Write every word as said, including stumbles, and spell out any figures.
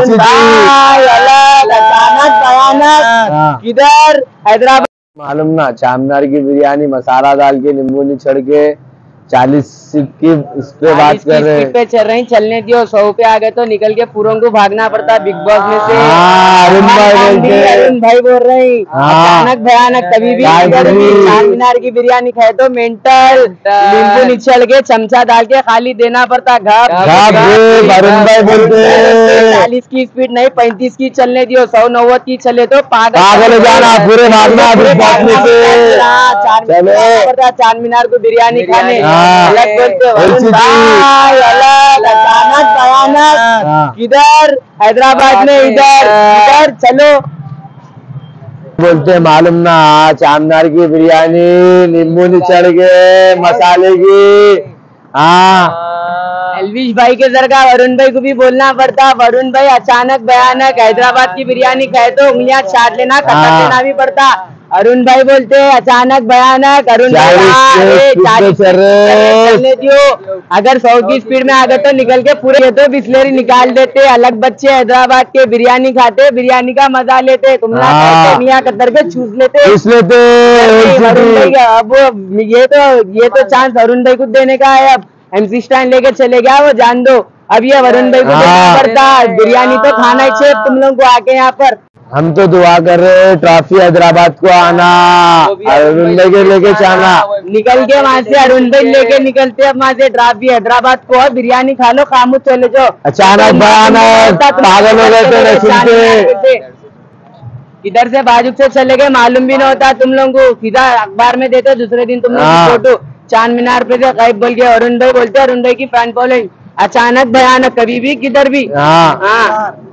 वरुण भाई अलग अचानक भयानक किधर हैदराबाद। मालूम ना, चारमीनार की बिरयानी मसाला डाल के नींबू निचड़ के चालीस की इस पे बात कर रहे पे चल रही, चलने दियो। सौ पे आ गए तो निकल के पूरों को भागना पड़ता बिग बॉस में से। अरुण भाई बोलते, अरुण भाई बोल रहे हैं अचानक भयानक कभी भी चारमीनार की बिरयानी खाए तो मेंटल, नींबू निचड़ के चमचा डाल के खाली देना पड़ता। घप अरुण भाई बोलते चालीस की स्पीड नहीं पैंतीस की चलने दियो, सौ नव्वद की चले तो पागल हो जाना, पूरे भागना बिग बॉस में से। चारमीनार को बिरयानी खाने अलग बोलते वरुण भाई अलग अचानक भयानक किधर हैदराबाद में इधर इधर चलो बोलते मालूम ना, चारमीनार की बिरयानी नींबू निचड़ के मसाले की। हाँ एलविश भाई के जरगा वरुण भाई को भी बोलना पड़ता। वरुण भाई अचानक भयानक हैदराबाद की बिरयानी खाए तो उंगलियां चाट लेना, कतर लेना भी पड़ता। अरुण भाई बोलते अचानक भयानक अरुण भाई चलने दियो। अगर सौ की स्पीड में आ गए तो निकल के पूरे तो बिस्लेरी निकाल देते। अलग बच्चे हैदराबाद के बिरयानी खाते, बिरयानी का मजा लेते। तुम मियाँ कतर के चूस लेते चूस लेते वरुण भाई का। अब ये तो ये तो चांस अरुण भाई को देने का है। अब एमसी स्टैंड लेके चले गया वो, जान दो। अब ये वरुण भाई को देना पड़ता। बिरयानी तो खाना ही चाहिए तुम लोग को आके यहाँ पर। हम तो दुआ कर रहे हैं ट्रॉफी हैदराबाद को आना, अरुण भाई के लेके जाना। निकल के वहाँ से अरुण भाई लेके निकलते अब वहाँ से ट्रॉफी हैदराबाद को। बिरयानी खा लो, खामोश चले जाओ। अचानक भयानक पागल हो गए थे सुनते। इधर से बाजू से चले गए, मालूम भी नहीं होता तुम लोगों को। सीधा अखबार में देते दूसरे दिन तुम लोग फोटो। चारमीनार पे से गायब बोल गया अरुण भाई बोलते। अरुण भाई की फैन फॉलोइंग अचानक भयानक कभी भी किधर भी। हाँ